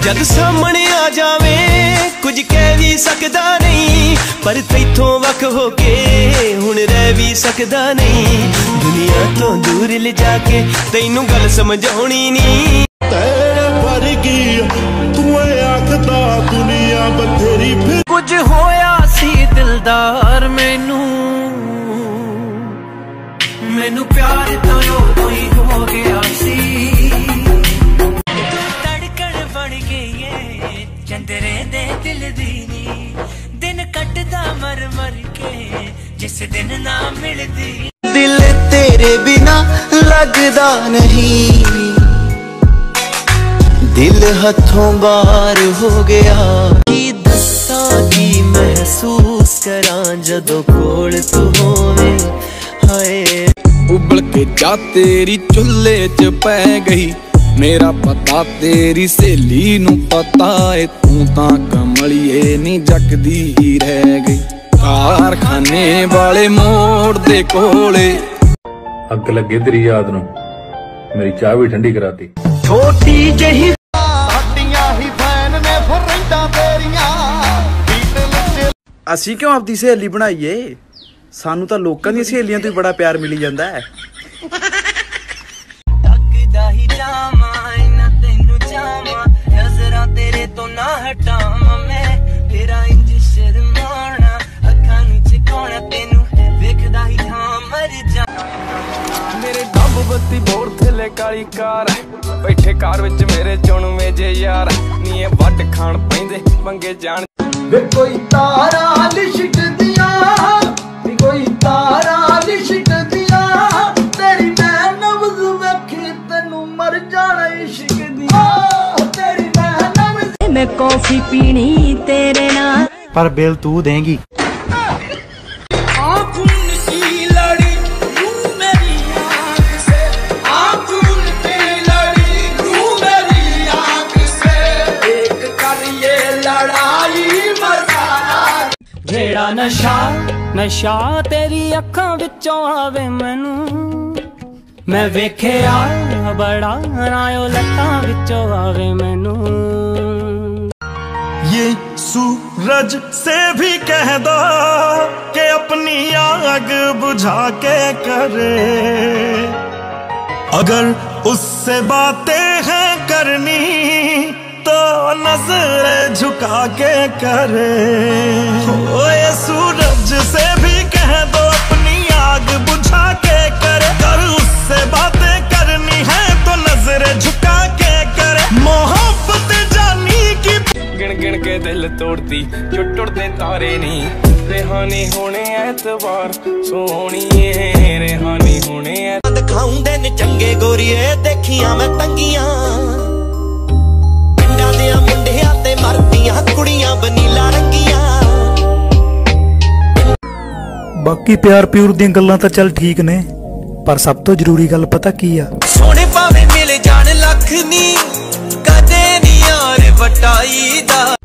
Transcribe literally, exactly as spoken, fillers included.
जद सामने आ जावे कुछ कह भी सकदा नहीं, पर तैथों वख होके हुण रह भी सकदा नहीं। दुनिया तो दूर ले जाके तैनू गल समझाउणी नहीं। तेरे वर्गी तू आखदा दुनिया बथेरी फिर कुछ होया सी दिलदार मैनू, मैनू प्यार तो उदों ही हो गया सी। धड़कन बन गई है चंदरे दे दिल दी नी, दिन कटदा मर मर के जिस दिन ना मिलदी। दिल तेरे बिना लगदा नहीं, दिल हथों बाहर हो गया। की दस्सा की महसूस करां जदों कोल तू होवे हाय। उबल के जा तेरी चुल्हे च पै गई, मेरा पता तेरी सहेली नू पता है, तू तां कमलिए नी जगदी रह गई। कारखाने वाले मोड़ दे कोले अग लगे तेरी याद नू मेरी चाह भी ठंडी कराती। छोटी जही असी क्यों आपदी सहेली बनाईए, सानू तां लोकां दी सहेलियां तो ही बड़ा प्यार मिली जांदा है। तेरे तो ना हटावां मैं तेरा इंज शर्माना, अखां नूं चिकाउणा तैनू वेखदा ही थां मर जा। मेरे डब बत्ती बोर थले काली कार, बैठे कार विच मेरे चुणवे जे यार, नी वट खाण पैंदे पंगे जान। वे कोई तारा लिशक दिया, वे कोई तारा लिशक दिया, तेरी मैं नब्ज़ वेखी तैनू मर जाना इश्क दिया। तेरी मैं नब्ज़ मैं कॉफी पीनी तेरे नाल, पर बिल तू देंगी। जेड़ा नशा नशा तेरी अखां विचों आवे मैनू, मैं वेखिया बड़ा रायो लत्तां विचों आवे मैनू। ये सूरज से भी कह दो कि अपनी आग बुझा के करे, अगर उससे बातें हैं करनी तो नजर झुका के करे। ओ ये सूरज से भी कह दो अपनी आग बुझा के करे, कर उससे बातें करनी है तो नजर झुका के करे। मोहब्बत जानी की गिन गिन के दिल तोड़ती जो टुटदे तारे नी, रेहानी होने एतवार सोहणीए, रेहानी होने दिखाउंदे ने चंगे गोरीए देखियां मैं तंगियां, मुंडिया ते मरदियां कुड़ियां बनीला रंगियां। बाकी प्यार प्यूर दी गल्लां तां चल ठीक ने, पर सब तो जरूरी गल पता की आ, सोने भावे मिल जान लख नी कदे नी यार वटाई दा।